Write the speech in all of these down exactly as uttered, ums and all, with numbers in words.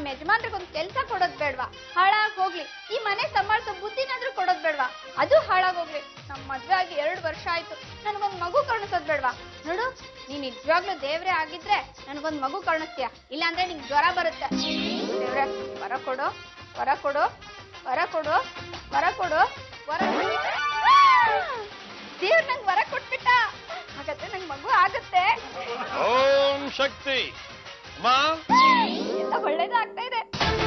ನಮ್ಮ ಯಜಮಾನ್ರಿಗೆ ಒಂದು ಕೆಲಸ ಕೊಡೋದ್ ಬೇಡ್ವಾ? ಹಾಳಾಗ್ ಹೋಗ್ಲಿ. ಈ ಮನೆ ಸಂಭಾಳಿಸೋ ಬುದ್ಧಿನಾದ್ರೂ ಕೊಡೋದ್ ಬೇಡ್ವಾ? ಅದು ಹಾಳಾಗ್ ಹೋಗ್ಲಿ. ನಮ್ ಮದ್ವೆ ಆಗಿ ಎರಡು ವರ್ಷ ಆಯ್ತು, ನನ್ಗೊಂದ್ ಮಗು ಕರ್ಣಿಸೋದ್ ಬೇಡ್ವಾ? ನೋಡು, ನೀನ್ ನಿಜವಾಗ್ಲೂ ದೇವ್ರೆ ಆಗಿದ್ರೆ ನನ್ಗೊಂದ್ ಮಗು ಕರ್ಣಿಸ್ತೀಯ, ಇಲ್ಲಾಂದ್ರೆ ನಿಂಗೆ ಜ್ವರ ಬರುತ್ತೆ. ದೇವ್ರೆ, ವರ ಕೊಡು, ವರ ಕೊಡು, ವರ ಕೊಡು, ವರ ಕೊಡು, ವರ. ದೇವ್ರ ನಂಗೆ ವರ ಕೊಟ್ಬಿಟ್ಟ. ಹಾಗಾದ್ರೆ ನಂಗೆ ಮಗು ಆಗತ್ತೆ. ಓಂ ಶಕ್ತಿ. ಎಲ್ಲ ಒಳ್ಳೇದಾಗ್ತಾ ಇದೆ.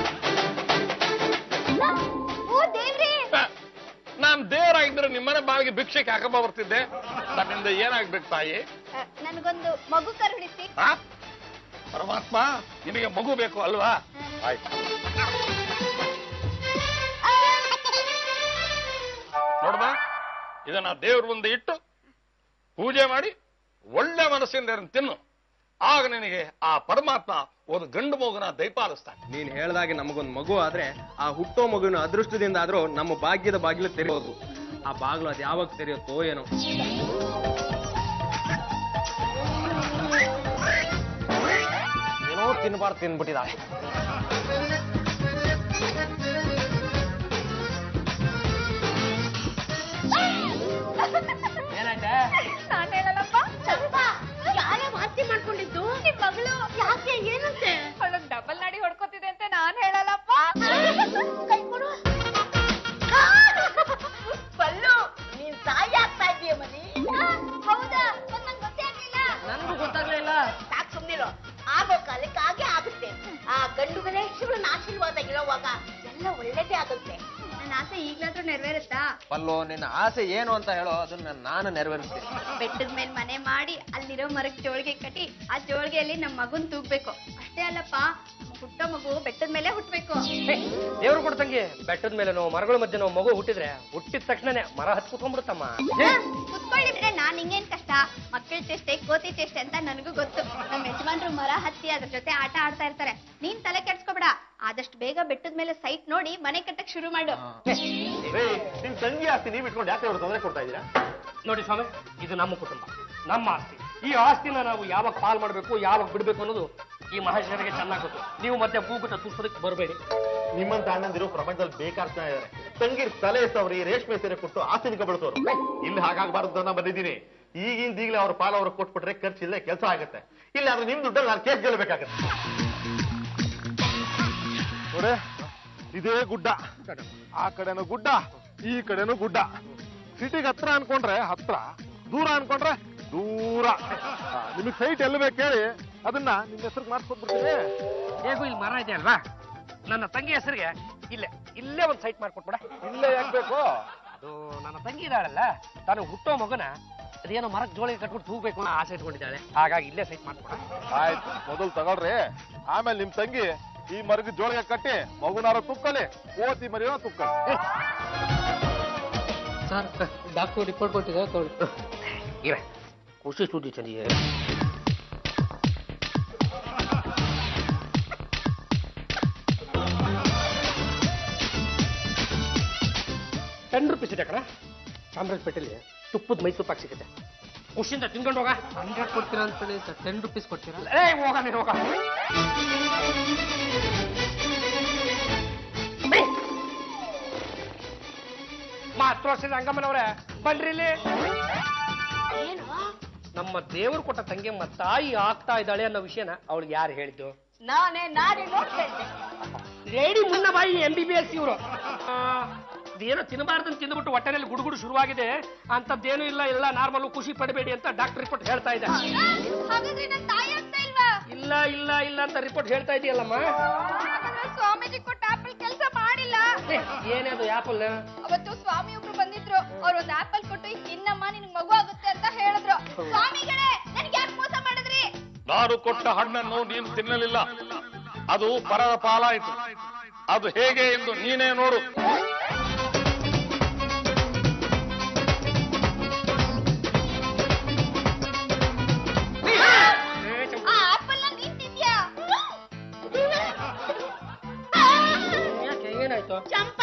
ಓ ದೇವ್ರಿ, ನಾನ್ ದೇವರಾಗಿದ್ರೆ ನಿಮ್ಮನೆ ಬಾವಿಗೆ ಭಿಕ್ಷೆಗೆ ಹಾಕಬ ಬರ್ತಿದ್ದೆ. ನನ್ನಿಂದ ಏನಾಗ್ಬೇಕು ತಾಯಿ? ನನಗೊಂದು ಮಗು ಕರುಣಿಸಿ. ಪರಮಾತ್ಮ, ನಿನಗೆ ಮಗು ಬೇಕು ಅಲ್ವಾ? ಆಯ್ತು, ನೋಡ್ಬ, ಇದನ್ನ ದೇವ್ರ ಮುಂದೆ ಇಟ್ಟು ಪೂಜೆ ಮಾಡಿ ಒಳ್ಳೆ ಮನಸ್ಸಿಂದ ತಿನ್ನು. ಆಗ ನಿನಗೆ ಆ ಪರಮಾತ್ಮ ಒಂದು ಗಂಡು ಮಗುನ ದಯಪಾಲಿಸ್ತಾನೆ. ನೀನ್ ಹೇಳ್ದಾಗೆ ನಮಗೊಂದು ಮಗು ಆದ್ರೆ ಆ ಹುಟ್ಟೋ ಮಗುನ ಅದೃಷ್ಟದಿಂದ ಆದ್ರೂ ನಮ್ಮ ಭಾಗ್ಯದ ಬಾಗಿಲು ತೆರೆಯೋದು. ಆ ಬಾಗಿಲು ಅದು ಯಾವಾಗ ತೆರೆಯುತ್ತೋ ಏನೋ. ಏನೋ ತಿನ್ಬಾರ್ದು ತಿನ್ಬಿಟ್ಟಿದ್ದಾಳೆ. ನಾನ್ ಹೇಳಲ್ಲಪ್ಪ. ಯಾರೇ ವಾಸಿ ಮಾಡ್ಕೊಂಡಿದ್ದು? ನಿಮ್ ಮಗಳು. ಯಾಕೆ, ಏನಂತೆ? ಅವಳಗ್ ಡಬಲ್ ನಾಡಿ ಹೊಡ್ಕೋತಿದೆ ಅಂತ ನಾನ್ ಹೇಳಲ್ಲಪ್ಪ. ಕೈ ಕೊಡು. ಬಲ್ಲು, ನೀನ್ ತಾಯಿ ಆಗ್ತಾ ಇದೀಯ ಮನಿ. ಹೌದಾ? ನಂಗೆ ಗೊತ್ತೇ ಆಗ್ಲಿಲ್ಲ. ನನ್ಗೂ ಗೊತ್ತಾಗ್ಲಿಲ್ಲ. ಸಾಕ್ ಸುಮ್ನಿರೋ. ಆಗೋ ಕಾಲಕ್ಕೆ ಹಾಗೆ ಆಗುತ್ತೆ. ಆ ಗಂಡು ಗಣೇಶನ ಆಶೀರ್ವಾದ ಇರೋವಾಗ ಎಲ್ಲ ಒಳ್ಳೇದೇ ಆಗುತ್ತೆ. ನನ್ನ ಆಸೆ ಈಗ್ಲಾದ್ರೂ ನೆರವೇರುತ್ತಾ? ಪಲ್ಲು, ನಿನ್ನ ಆಸೆ ಏನು ಅಂತ ಹೇಳೋ, ಅದನ್ನ ನಾನು ನೆರವೇರಿಸ್ತೀನಿ. ಬೆಟ್ಟದ ಮೇಲೆ ಮನೆ ಮಾಡಿ ಅಲ್ಲಿರೋ ಮರಕ್ಕೆ ಜೋಳಿಗೆ ಕಟ್ಟಿ ಆ ಜೋಳಿಗೆಯಲ್ಲಿ ನಮ್ ಮಗುನ್ ತೂಗ್ಬೇಕು. ಅಷ್ಟೇ ಅಲ್ಲಪ್ಪ, ಹುಟ್ಟೋ ಮಗು ಬೆಟ್ಟದ ಮೇಲೆ ಹುಟ್ಬೇಕು. ದೇವ್ರು ಕೊಡ್ತಂಗೆ ಬೆಟ್ಟದ ಮೇಲೆ ನಾವು ಮರಗಳ ಮಧ್ಯೆ ನಾವು ಮಗು ಹುಟ್ಟಿದ್ರೆ ಹುಟ್ಟಿದ ತಕ್ಷಣನೇ ಮರ ಹತ್ ಕುತ್ಕೊಂಡ್ಬಿಡುತ್ತಮ್ಮ. ಕುತ್ಕೊಳ್ಳಿದ್ರೆ ನಾನ್ ಹಿಂಗೇನ್ ಕಷ್ಟ? ಮಕ್ಕಳ ಚೇಷ್ಟೆ ಕೋತಿ ಚೇಷ್ಟೆ ಅಂತ ನನಗೂ ಗೊತ್ತು. ನಮ್ ಯಜಮಾನ್ರು ಮರ ಹತ್ತಿ ಅದ್ರ ಜೊತೆ ಆಟ ಆಡ್ತಾ ಇರ್ತಾರೆ. ನೀನ್ ತಲೆ ಕೆಡ್ಸ್ಕೊಬೇಡ. ಆದಷ್ಟು ಬೇಗ ಬೆಟ್ಟದ ಮೇಲೆ ಸೈಟ್ ನೋಡಿ ಮನೆ ಕಟ್ಟಕ್ ಶುರು ಮಾಡು. ನಿಮ್ ತಂಗಿ ಆಸ್ತಿ ನೀವ್ ಇಟ್ಕೊಂಡು ಯಾಕೆ ಅವ್ರು ತೊಂದರೆ ಕೊಡ್ತಾ ಇದ್ದೀರಾ? ನೋಡಿ ಸ್ವಾಮಿ, ಇದು ನಮ್ಮ ಕುಟುಂಬ, ನಮ್ಮ ಆಸ್ತಿ. ಈ ಆಸ್ತಿನ ನಾವು ಯಾವಾಗ ಪಾಲ್ ಮಾಡ್ಬೇಕು, ಯಾವಾಗ ಬಿಡ್ಬೇಕು ಅನ್ನೋದು ಈ ಮಹೇಶ್ವರಿಗೆ ಚೆನ್ನಾಗಿ ಗೊತ್ತು. ನೀವು ಮತ್ತೆ ಕೂಗುಟ ತೂರ್ಸೋದಕ್ಕೆ ಬರಬೇಡಿ. ನಿಮ್ಮಂತ ಅಣ್ಣಂದಿರು ಪ್ರಪಂಚದಲ್ಲಿ ಬೇಕಾದ ಜನ ಇದಾರೆ. ತಂಗಿರ್ ತಲೆ ಸವರಿ ರೇಷ್ಮೆ ಸೀರೆ ಕೊಟ್ಟು ಆಸ್ತಿನಿಕ ಬಳಸೋರು. ಇಲ್ಲಿ ಹಾಗಾಗಬಾರದು ಅಂತ ಬಂದಿದ್ದೀನಿ. ಈಗಿಂದ ಈಗಲೇ ಅವ್ರ ಪಾಲ ಅವ್ರಿಗೆ ಕೊಟ್ಬಿಟ್ರೆ ಖರ್ಚಿಲ್ಲದೆ ಕೆಲಸ ಆಗುತ್ತೆ. ಇಲ್ಲ ಆದ್ರೆ ನಿಮ್ ದುಡ್ಡಲ್ಲಿ ನಾನು ಕೇಸ್ ಗೆಲ್ಲಬೇಕಾಗತ್ತೆ. ನೋಡೆ, ಇದೇ ಗುಡ್ಡ, ಆ ಕಡೆನೂ ಗುಡ್ಡ, ಈ ಕಡೆನೂ ಗುಡ್ಡ. ಸಿಟಿಗೆ ಹತ್ರ ಅನ್ಕೊಂಡ್ರೆ ಹತ್ರ, ದೂರ ಅನ್ಕೊಂಡ್ರೆ ದೂರ. ನಿಮಗೆ ಸೈಟ್ ಎಲ್ಲಿ ಬೇಕು ಹೇಳಿ, ಅದನ್ನ ನಿಮ್ ಹೆಸರಿಗೆ ಮಾಡಿಸ್ಕೊಟ್ಬಿಡ್ತೀನಿ. ಹೇಗೂ ಇಲ್ಲಿ ಮರ ಇದೆ ಅಲ್ವಾ, ನನ್ನ ತಂಗಿ ಹೆಸರಿಗೆ ಇಲ್ಲೇ ಇಲ್ಲೇ ಒಂದು ಸೈಟ್ ಮಾಡ್ಕೊಟ್ಬಿಡ. ಇಲ್ಲೇ ಯಾಕ್ಬೇಕು? ಅದು ನನ್ನ ತಂಗಿ ಇದ್ದಾಳಲ್ಲ, ತಾನು ಹುಟ್ಟೋ ಮಗನ ಅದೇನೋ ಮರಕ್ಕೆ ಜೋಳಿಗೆ ಕಟ್ಬಿಟ್ಟು ತೂಗ್ಬೇಕು ಅನ್ನೋ ಆಸೆ ಇಟ್ಕೊಂಡಿದ್ದಾಳೆ. ಹಾಗಾಗಿ ಇಲ್ಲೇ ಸೈಟ್ ಮಾಡ್ಕೊಡ. ಆಯ್ತು, ಮೊದಲು ತಗೊಳ್ರಿ, ಆಮೇಲೆ ನಿಮ್ ತಂಗಿ ಈ ಮರಗ ಜೋಳಿಗೆ ಕಟ್ಟಿ ಮಗುನಾರ ತುಕ್ಕಲಿ, ಕೋತಿ ಮರಿಯೋ ತುಕ್ಕಲಿ. ಸರ್, ಡಾಕ್ಟರ್ ರಿಪೋರ್ಟ್ ಕೊಟ್ಟಿದ್ದಾರೆ ತಗೊಳ್ಳಿ. ಇವೆ ಖುಷಿ ಸುದ್ದಿ ಚಂದಿದೆ. ಟೆನ್ ರುಪೀಸ್ ಇದೆ ಕಣ. ಚಾಮರಾಜಪೇಟೆಯಲ್ಲಿ ತುಪ್ಪದ ಮೈಸೂರು ಪಾಕ್ ಸಿಗುತ್ತೆ. ಖುಷಿಯಿಂದ ತಿನ್ಕೊಂಡು ಹೋಗ. ಹಂಡ್ರೆಡ್ ಕೊಡ್ತೀರಾ ಅಂತ ಸರ್, ಟೆನ್ ರುಪೀಸ್ ಕೊಡ್ತೀರಾ? ಏ ಹೋಗ ನೀನು ಹೋಗ. ಮಾತ್ರ ವರ್ಷದ ಹಂಗಮ್ಮನವ್ರೆ ಬನ್ರಿ ಇಲ್ಲಿ. ಏನು? ನಮ್ಮ ದೇವರು ಕೊಟ್ಟ ತಂಗಿಯಮ್ಮ ತಾಯಿ ಆಗ್ತಾ ಇದ್ದಾಳೆ ಅನ್ನೋ ವಿಷಯನ ಅವಳಿಗೆ ಯಾರು ಹೇಳಿದ್ದು? ನಾನೇ ನಾನೇ ನೋಡ್ತಾ ಇದ್ದೆ. ರೇಡಿ ಮುನ್ನ ಬಾಯಿ ಎಂ ಬಿ ಬಿ ಎಸ್ ಇವರು. ಏನೋ ತಿನ್ನಬಾರ್ದನ್ನ ತಿಂದ್ಬಿಟ್ಟು ಹೊಟ್ಟೆನಲ್ಲಿ ಗುಡುಗುಡು ಶುರುವಾಗಿದೆ, ಅಂತದ್ದೇನು ಇಲ್ಲ, ಎಲ್ಲ ನಾರ್ಮಲ್, ಖುಷಿ ಪಡಬೇಡಿ ಅಂತ ಡಾಕ್ಟರ್ ರಿಪೋರ್ಟ್ ಹೇಳ್ತಾ ಇದೆ. ಇಲ್ಲ ಇಲ್ಲ ಇಲ್ಲ ಅಂತ ರಿಪೋರ್ಟ್ ಹೇಳ್ತಾ ಇದೆಯಲ್ಲಮ್ಮ. ಸ್ವಾಮೀಜಿ ಕೊಟ್ಟ ಆಪಲ್ ಕೆಲಸ ಮಾಡಿಲ್ಲ. ಏನೇದು ಆಪಲ್? ಅವತ್ತು ಸ್ವಾಮಿ ಒಬ್ರು ಬಂದಿದ್ರು, ಅವ್ರು ಒಂದು ಆಪಲ್ ಕೊಟ್ಟು ಇನ್ನಮ್ಮ ನಿನ್ಗೆ ಮಗು ಆಗುತ್ತೆ ಅಂತ ಹೇಳಿದ್ರು. ಸ್ವಾಮಿಗಳೇ, ನನ್ಗೆ ಯಾಕೆ ಮೋಸ ಮಾಡಿದ್ರಿ? ನಾನು ಕೊಟ್ಟ ಹಣ್ಣನ್ನು ನೀನು ತಿನ್ನಲಿಲ್ಲ, ಅದು ಪರರ ಪಾಲಾಯಿತು. ಅದು ಹೇಗೆ ಎಂದು ನೀನೇ ನೋಡು. ಏನಾಯ್ತು?